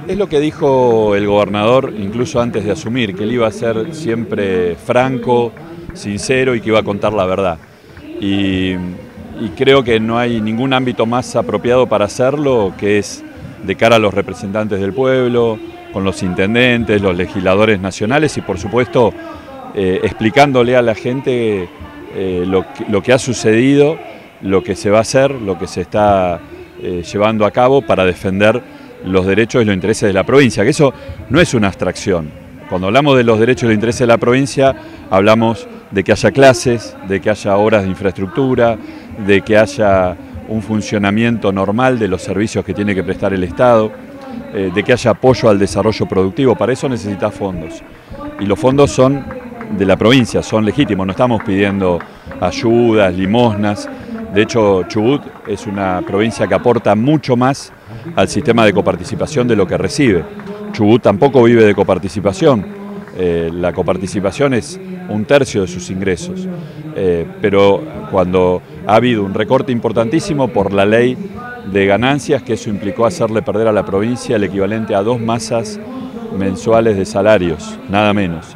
Es lo que dijo el gobernador incluso antes de asumir, que él iba a ser siempre franco, sincero y que iba a contar la verdad. Y creo que no hay ningún ámbito más apropiado para hacerlo, que es de cara a los representantes del pueblo, con los intendentes, los legisladores nacionales y por supuesto explicándole a la gente lo que ha sucedido, lo que se va a hacer, lo que se está llevando a cabo para defender los derechos y los intereses de la provincia, que eso no es una abstracción. Cuando hablamos de los derechos y los intereses de la provincia, hablamos de que haya clases, de que haya obras de infraestructura, de que haya un funcionamiento normal de los servicios que tiene que prestar el Estado, de que haya apoyo al desarrollo productivo. Para eso necesita fondos. Y los fondos son de la provincia, son legítimos, no estamos pidiendo ayudas, limosnas. De hecho, Chubut es una provincia que aporta mucho más al sistema de coparticipación de lo que recibe. Chubut tampoco vive de coparticipación, la coparticipación es 1/3 de sus ingresos, pero cuando ha habido un recorte importantísimo por la ley de ganancias, que eso implicó hacerle perder a la provincia el equivalente a 2 masas mensuales de salarios, nada menos.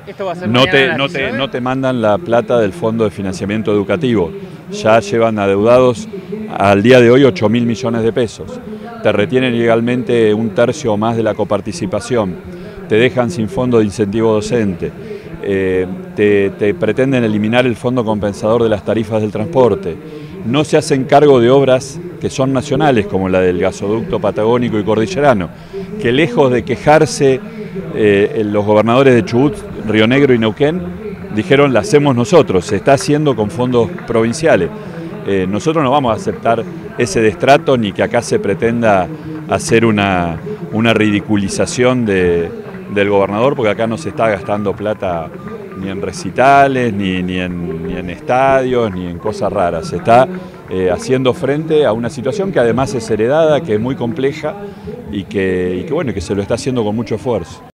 No te mandan la plata del Fondo de Financiamiento Educativo, ya llevan adeudados al día de hoy 8.000 millones de pesos. Te retienen ilegalmente 1/3 o más de la coparticipación, te dejan sin fondo de incentivo docente, te pretenden eliminar el fondo compensador de las tarifas del transporte, no se hacen cargo de obras que son nacionales como la del gasoducto patagónico y cordillerano, que lejos de quejarse los gobernadores de Chubut, Río Negro y Neuquén, dijeron la hacemos nosotros, se está haciendo con fondos provinciales. Nosotros no vamos a aceptar ese destrato ni que acá se pretenda hacer una ridiculización del gobernador, porque acá no se está gastando plata ni en recitales, ni en estadios, ni en cosas raras. Se está haciendo frente a una situación que además es heredada, que es muy compleja y que se lo está haciendo con mucho esfuerzo.